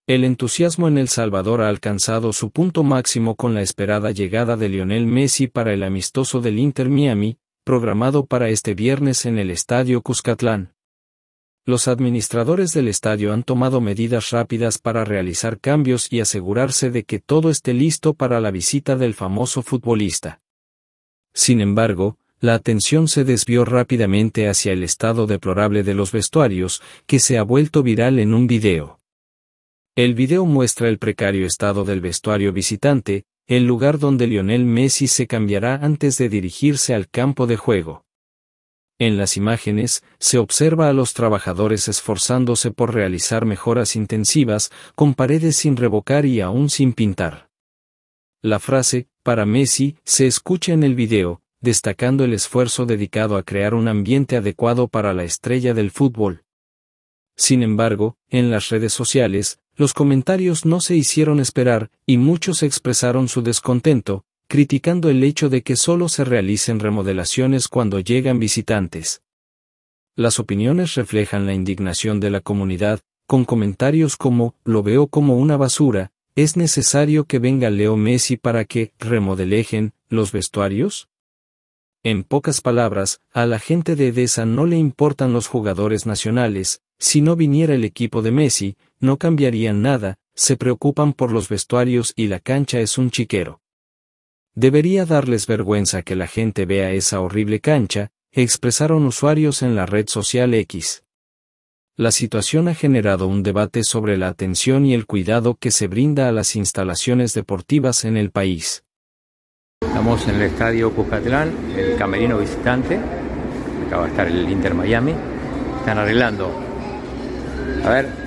El entusiasmo en El Salvador ha alcanzado su punto máximo con la esperada llegada de Lionel Messi para el amistoso del Inter Miami, programado para este viernes en el Estadio Cuscatlán. Los administradores del estadio han tomado medidas rápidas para realizar cambios y asegurarse de que todo esté listo para la visita del famoso futbolista. Sin embargo, la atención se desvió rápidamente hacia el estado deplorable de los vestuarios, que se ha vuelto viral en un video. El video muestra el precario estado del vestuario visitante, el lugar donde Lionel Messi se cambiará antes de dirigirse al campo de juego. En las imágenes, se observa a los trabajadores esforzándose por realizar mejoras intensivas, con paredes sin revocar y aún sin pintar. La frase, para Messi, se escucha en el video, destacando el esfuerzo dedicado a crear un ambiente adecuado para la estrella del fútbol. Sin embargo, en las redes sociales, los comentarios no se hicieron esperar, y muchos expresaron su descontento, criticando el hecho de que solo se realicen remodelaciones cuando llegan visitantes. Las opiniones reflejan la indignación de la comunidad, con comentarios como, lo veo como una basura, ¿es necesario que venga Leo Messi para que remodelejen los vestuarios? En pocas palabras, a la gente de Edesa no le importan los jugadores nacionales, si no viniera el equipo de Messi, no cambiarían nada, se preocupan por los vestuarios y la cancha es un chiquero. Debería darles vergüenza que la gente vea esa horrible cancha, expresaron usuarios en la red social X. La situación ha generado un debate sobre la atención y el cuidado que se brinda a las instalaciones deportivas en el país. Estamos en el Estadio Cuscatlán, el camerino visitante. Acá va a estar el Inter Miami. Están arreglando. A ver.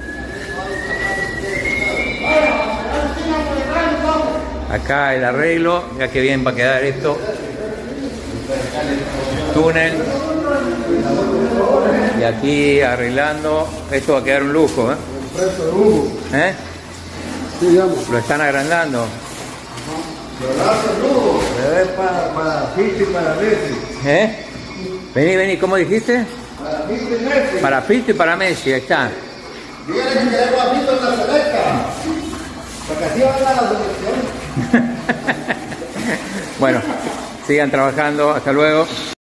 Acá el arreglo. Mira qué bien va a quedar esto. Túnel. Y aquí arreglando. Esto va a quedar un lujo, ¿eh? ¿Eh? Lo están agrandando. Para Filtro y para Messi. ¿Eh? Vení, ¿cómo dijiste? Para Filtro y Messi. Para Filtro y para Messi, ahí está. Dígale que queremos a Filtro en la selecta. Porque así va a ganar la selección. Bueno, sigan trabajando, hasta luego.